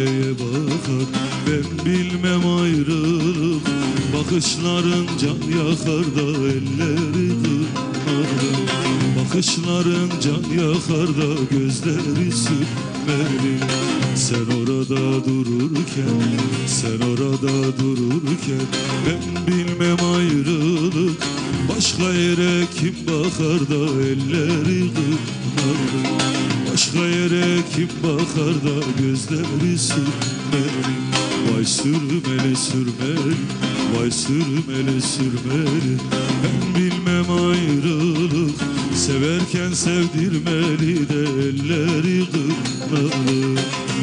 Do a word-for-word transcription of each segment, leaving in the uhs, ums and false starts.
nereye bakar? Ben bilmem ayrılık, bakışların can yakar da elleri kırmar. Bakışların can yakar da gözleri sürmeli. Sen orada dururken, sen orada dururken ben bilmem ayrılık, başka yere kim bakar da elleri kırmar. Başka yere kim bakar da gözleri sürmeli. Vay sürmeli sürmeli, vay sürmeli sürmeli. Ben bilmem ayrılık, severken sevdirmeli de elleri kırmalı.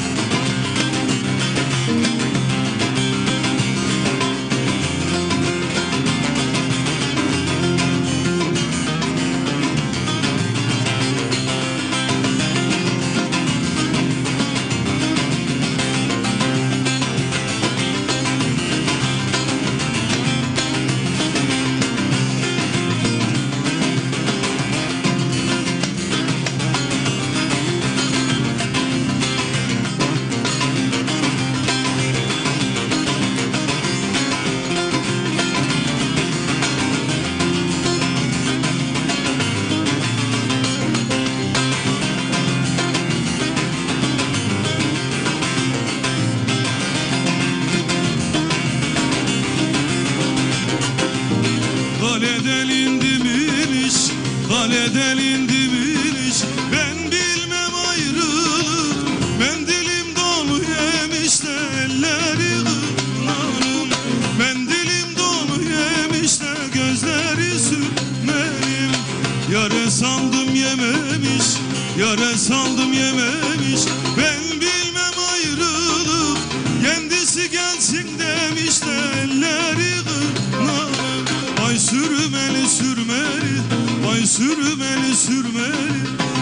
Kaleden indiminiş, kaleden indiminiş. Ben bilmem ayrılık, mendilim dolu yemiş de elleri kırnarım. Mendilim dolu yemiş de gözleri sürmelim. Yare saldım yememiş, yare saldım yememiş. Ben bilmem ayrılık, kendisi gelsin demiş de elleri kırnarım. Vay sürmeli sürmeli, vay sürmeli sürmeli.